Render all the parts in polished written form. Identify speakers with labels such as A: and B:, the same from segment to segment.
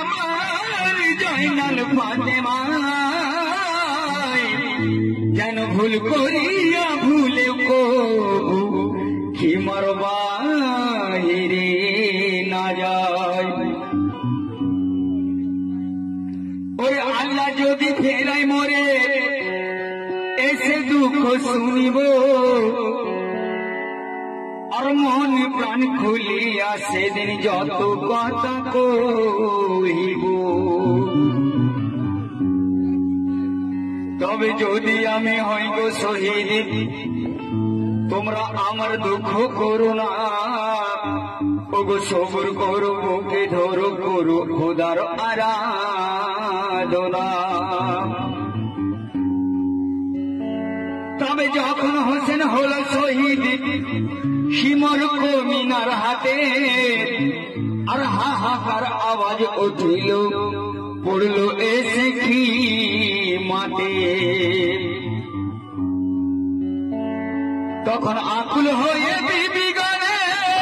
A: আমার জয়নাল ফাতেমা যেন ভুল করিয়া ভুলে কি মারবাহিরে না যায়। ওই আল্লাহ যদি ফেরাই মরে এসে দুঃখ শুনিব আর মন প্রাণ খুলিয়া সেদিন যত কথা কহিব। তবে যদি আমি হই গো শহীদ তোমরা আমার দুঃখ করো না, ওগো সবর করো বুকে ধরো করো খোদার আরাধনা। তবে যখন হোসেন হল শহীদ হিমর মিনার হাতে আর হাহাকার আওয়াজ উঠিল পড়ল এসে কি মাঠে, তখন আকুল হয়ে বিবি গলে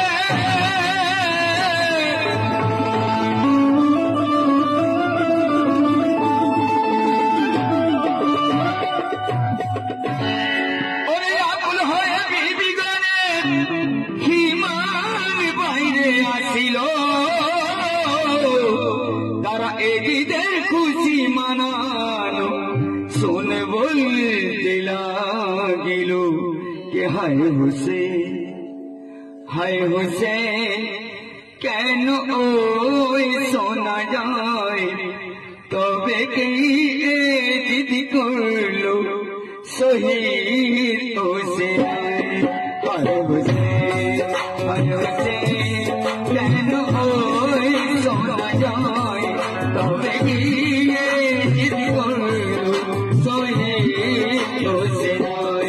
A: ওরে আকুল হয়ে বিবি গলে হিমান বাইরে আসিল। তারা এদিদের খুশি মানানো শুনে বলতে লাগিল কে হায় হোসেন কেন ওই শোনা যায়। তবে কি দিদি করলো শহীদ হোসেন। হায় হোসেন কেন ওই শোনা যায়। তবে কি দিদি করলো শহীদ হোসেন।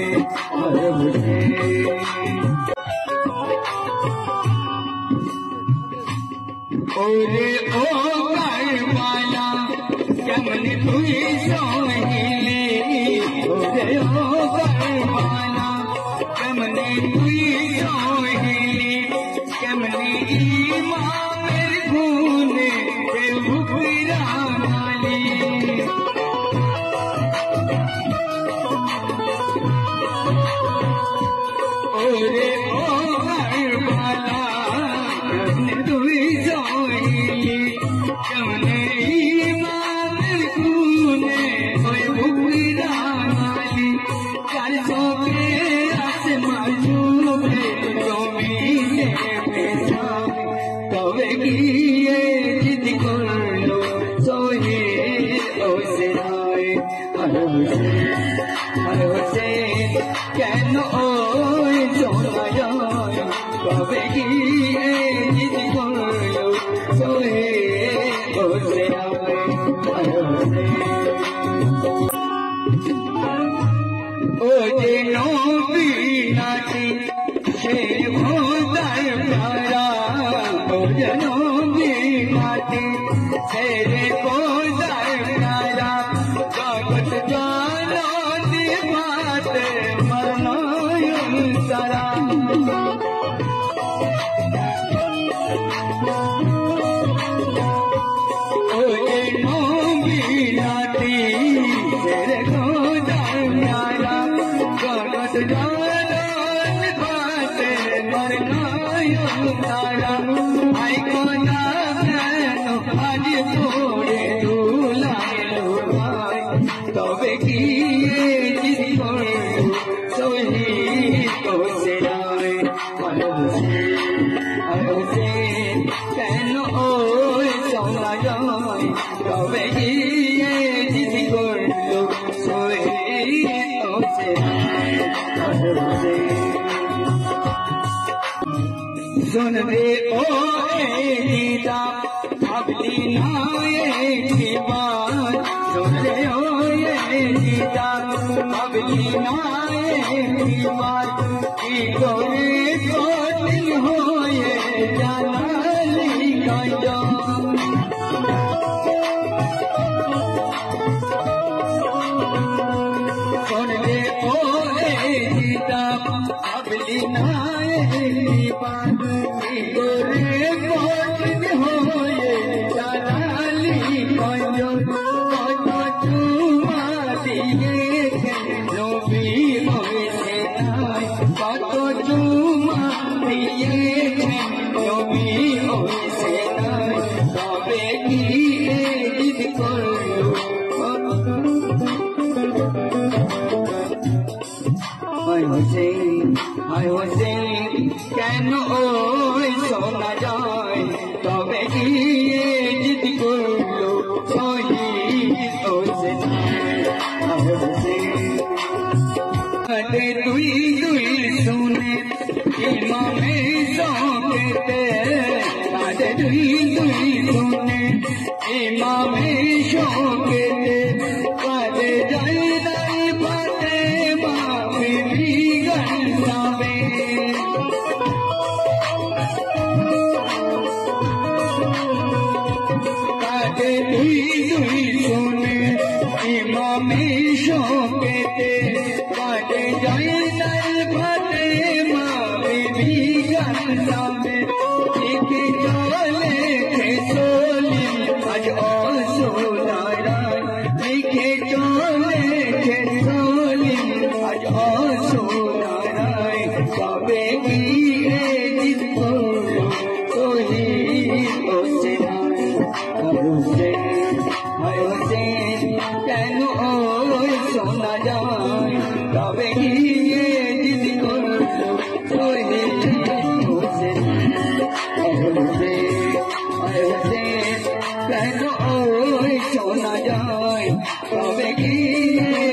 A: ওরে ও কারবালা কেমন তুই সহিলি। ওরে ও কারবালা কেমন তুই সহিলি। কেমন ইমামের গুণে বুকরা মালি। ওরে ও কারবালা কেমন তুই সহিলি। কেমন ইমামের গুণে ওই বুকরা মালি। চার চোখে আছে মাঝুবে জমিনে পেশা। তবে গিয়ে জিদি করলো শহীদ হোসেন। হায় হোসেন কেন ওই শোনা যায়। তবে গিয়ে জিদি করলো শহীদ হোসেন। ও যে নবী নাতি সে খোদার প্যারা। ও যে নবী নাতি সে খোদার প্যারা। জগৎ জানত বাত মরনায়ন সারা। ও যে নবী নাতি সে খোদার প্যারা। জগৎ জানত বাত মরনায়ন সারা। আই খোদা কেন আজ পড়ে দুলাইলো ভাই। তবে কি জিদি করলো শহীদ হোসেন। হায় হোসেন কেন ওই শোনা যায়। তবে কি জিদি করলো শহীদ হোসেন। শুনবে ও দিদা ভাবলি না একটি বাত। শুনবে ও দিদা ভাবলি না একটি বাত। কি করে কঠিন হয়ে জানালি গঞ্জ। শুনবে ও দিদা ভাবলি না একটি বাত। কি করে কঠিন হয়ে জানালি তবে গিয়ে জিদ করলো হায় হোসেন কেন ওই শোনা যায় তবে গিয়ে জিদ করলো শহীদ হোসেন হায় হোসেন দুই দুই শুনে ইমামে শোকেতে দুই দুই শুনে ইমামে শোকেতে কাজে যাই নাই পাতে মা বিবি গন্ধাবে কাজে দুই দুই শুনে ইমামে শোকেতে কাজে যাই নাই পাতে মা বিবি গন্ধাবে লিখে চলে খেসলি আজ অসুনারায় লিখে চলে খেসলি আজ অসুনারায় তবে গিয়ে জিদ করলো শহীদ হোসেন হায় হোসেন কেন ওই শোনা যায় তবে গিয়ে জিদ করলো শহীদ হোসেন কেন ওই শোনা যায় তবে গিয়ে